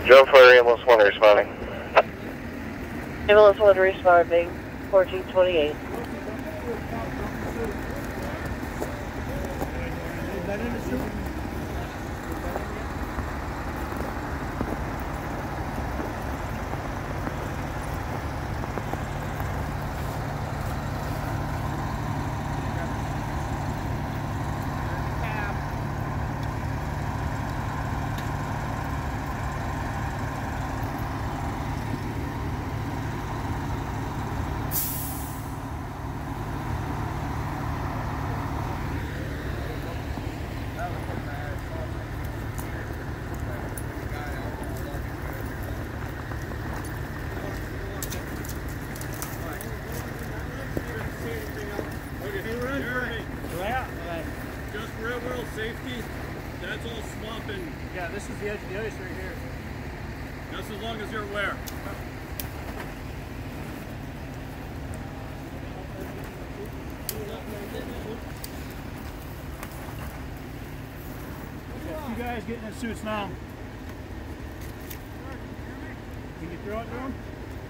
Jump fire, ambulance 1 responding. Ambulance 1 responding, 1428. Just railroad safety, that's all swamping. Yeah, this is the edge of the ice right here. Just as long as you're aware. You guys getting in suits now. Can you throw it to them?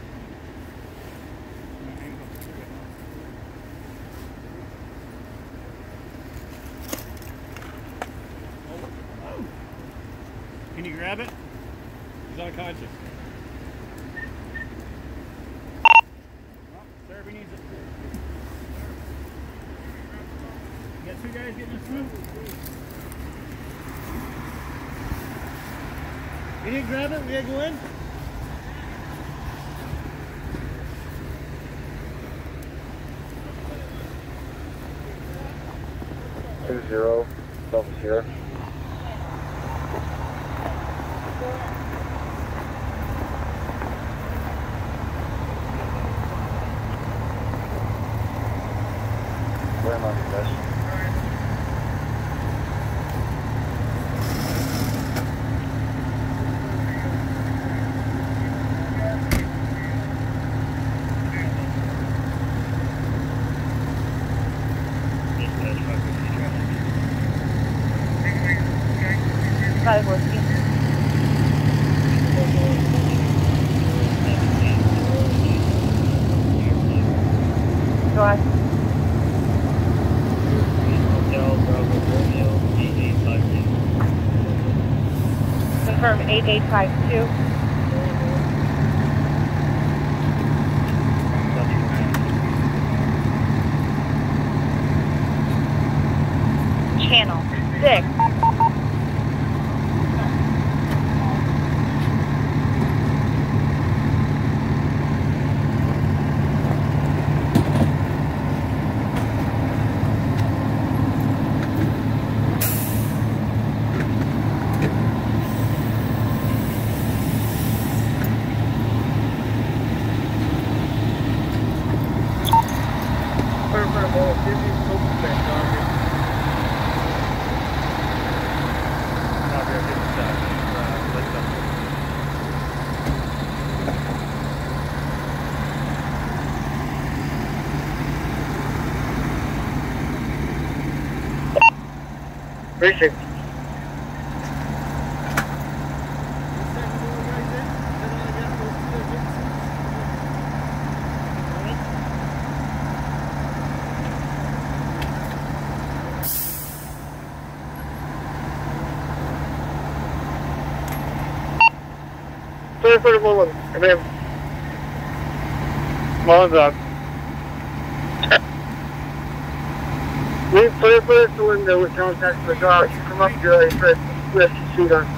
Can you grab it? He's unconscious. Oh, Derby needs it. You got two guys getting in suit. You didn't grab it? We gotta go in? Two zero, double here. Where am I, guys? 5 whiskey. Go on. Confirm 8852. Channel 6. Appreciate it. Sorry for the moment. Come in. Small dog. We put the window with contact with the dog. Come up here and press the seat on.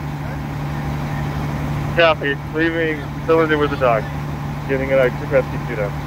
Copy. Leaving cylinder with the dog. Getting an extra rescue suit up.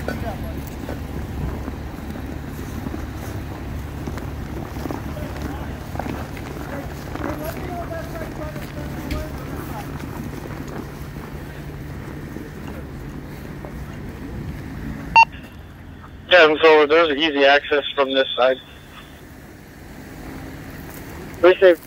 Yeah, so there's easy access from this side. Be safe.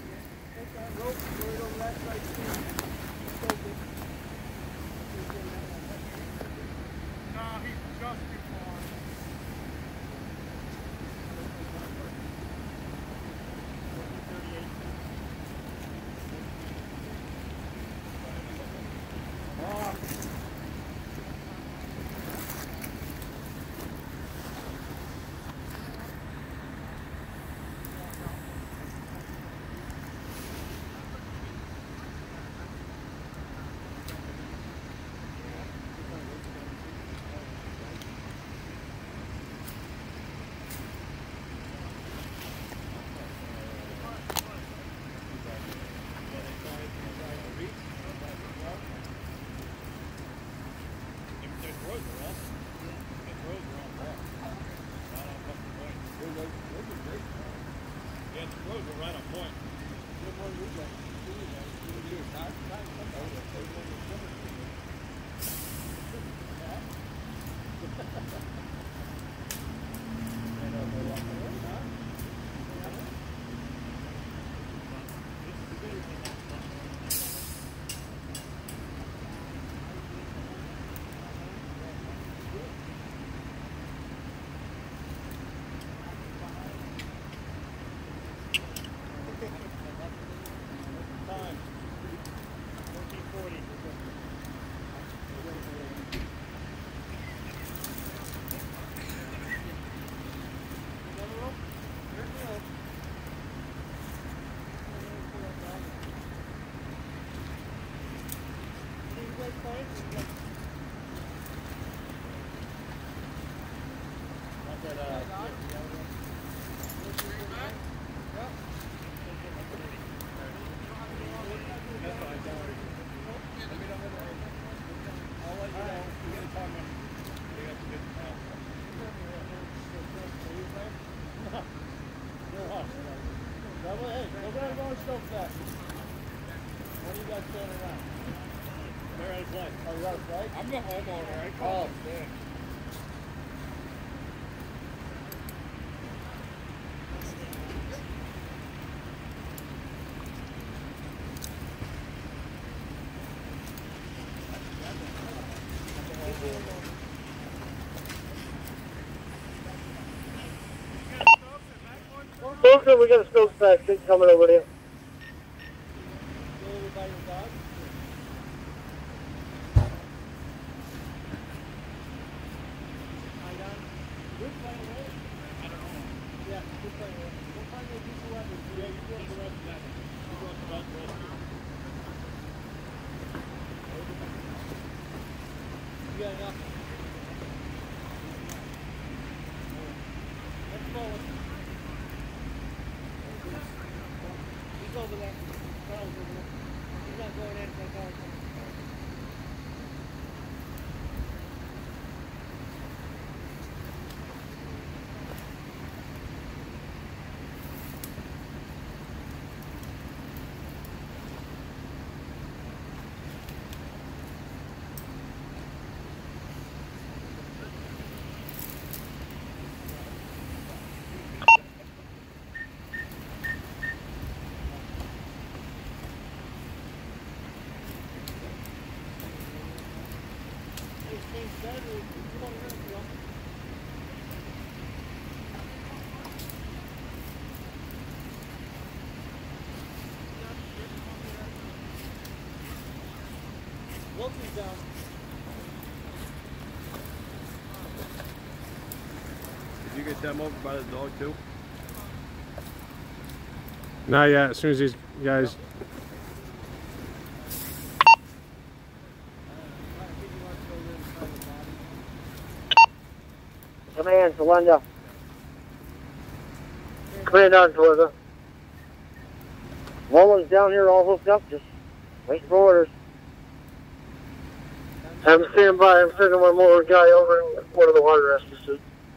Yeah, the roads are right on point. Time. 14:40. I'm the homeowner. I call him. Okay, we got a smoke back thing coming over there. Did you get them over by the dog too? Not yet. As soon as these guys. Command to Linda. Command on towards us. Rollins down here all hooked up, just waiting for orders. I'm standing by. I'm sending my motor guy over in one of the water rescues.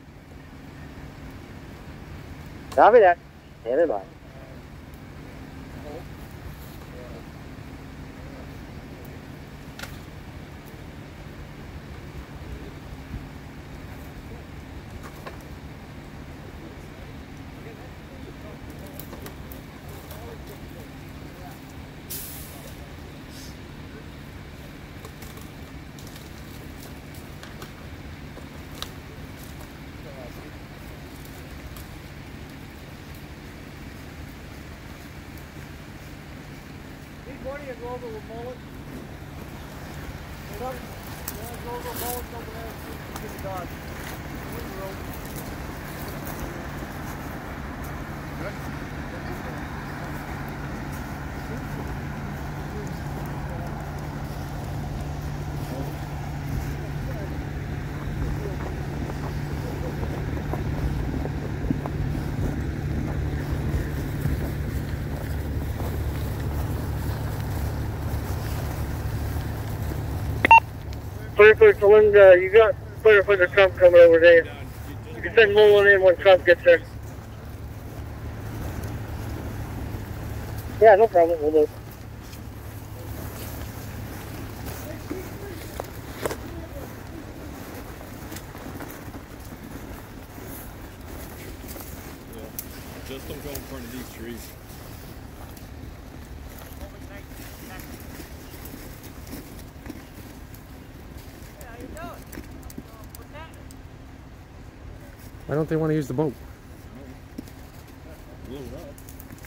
Copy that. Standing by. Morning, you go over with mullet. Hold up. You want to go over with mullet over there and see if you get the dog. Clear to Linda, you got clear for the Trump coming over there. You can send Mullen in when Trump gets there. Yeah, no problem. We'll do. Yeah. Just don't go in front of these trees. Why don't they want to use the boat? Blow it up.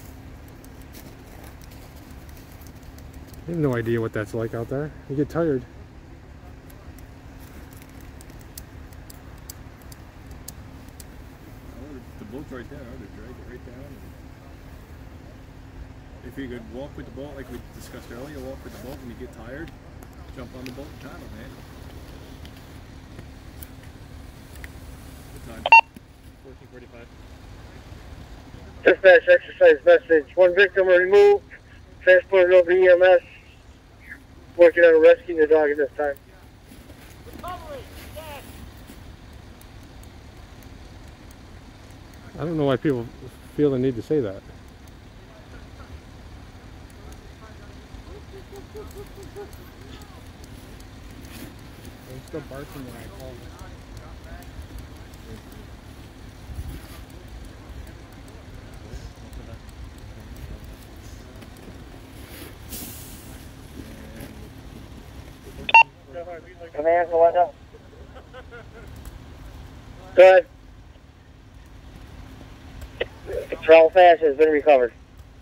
I have no idea what that's like out there. You get tired. The boat's right there. I would drag it right down. If you could walk with the boat, like we discussed earlier, walk with the boat when you get tired, jump on the boat and paddle, man. Good time. 14:45. Dispatch exercise message. One victim removed. Transported over EMS. Working on rescuing the dog at this time. I don't know why people feel the need to say that. They're still barking when I call them. Command, Melinda. Go ahead. Travel fast has been recovered.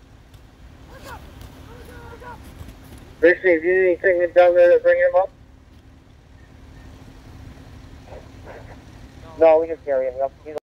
Basically, if you need anything down there to bring him up? No, we just carry him up.